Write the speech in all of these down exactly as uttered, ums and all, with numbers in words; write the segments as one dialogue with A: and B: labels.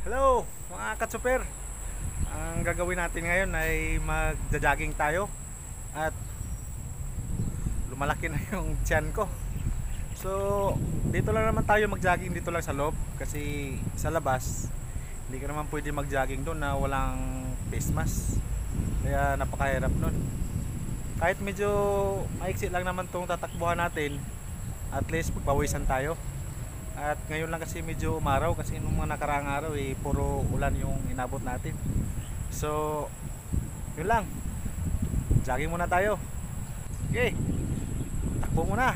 A: Hello mga katsuper. Ang gagawin natin ngayon ay magja-jogging tayo. At lumalaki na yung tiyan ko. So dito lang naman tayo mag-jogging, dito lang sa loob. Kasi sa labas hindi ka naman pwede mag-jogging doon na walang face mask. Kaya napakahirap nun. Kahit medyo maiksi lang naman tong tatakbuhan natin, at least pagpawisan tayo. At ngayon lang kasi medyo umaraw, kasi nung mga nakaraang araw eh puro ulan yung inabot natin. So yun lang, jogging muna tayo. Okay, takbo muna.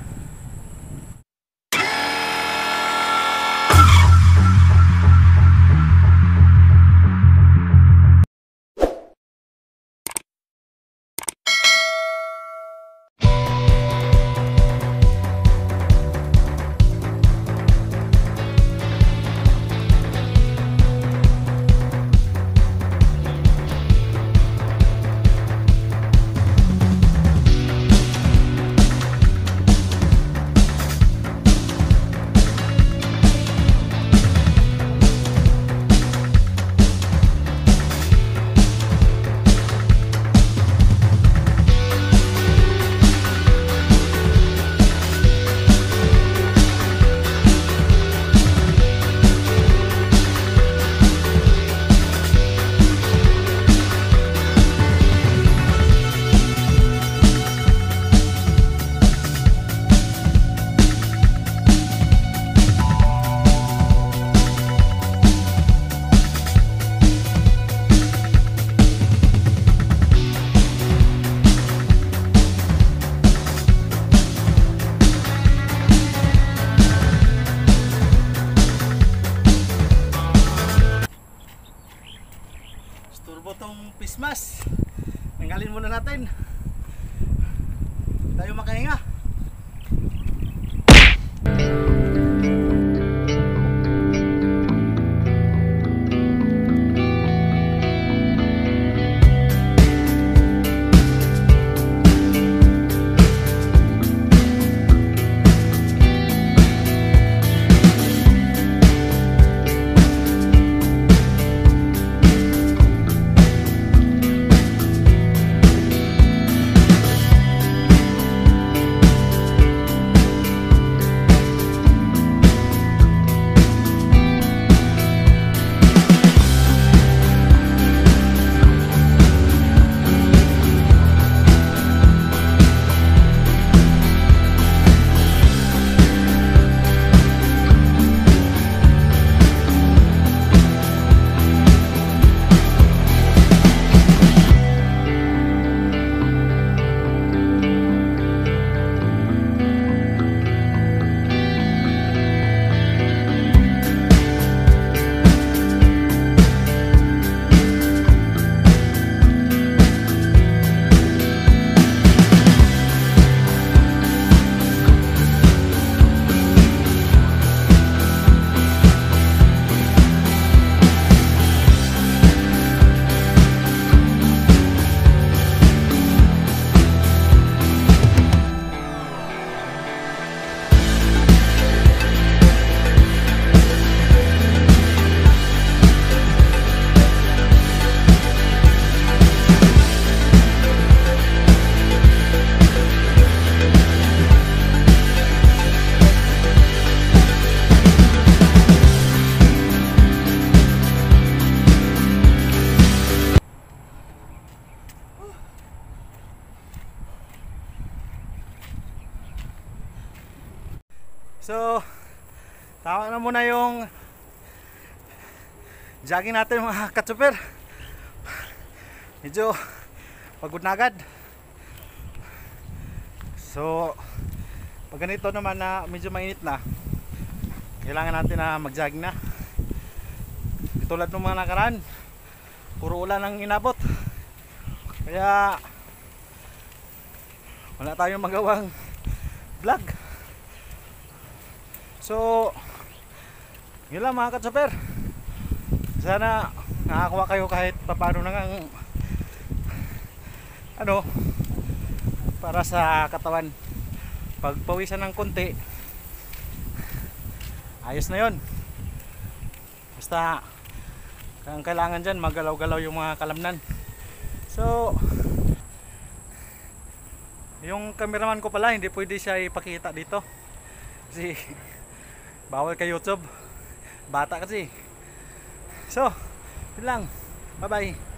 A: Turbo tong pismas, tanggalin muna natin, tayo makahinga. So, tama na muna yung jogging natin mga katsuper. Medyo pagod na agad. So, pag ganito naman na medyo mainit na, kailangan natin na mag-jogging na. Tulad ng mga nakaraan, puro ulan ang inabot. Kaya wala tayong magawang vlog. So yun lang mga katsuper. Sana nakakuha kayo kahit paano ng ano, para sa katawan. Pagpawisan ng konti, ayos na yon. Basta Ang kailangan dyan magalaw-galaw yung mga kalamnan. So yung cameraman ko pala hindi pwede siya ipakita dito kasi bawal kay YouTube, bata kasi. So yun lang, bye bye.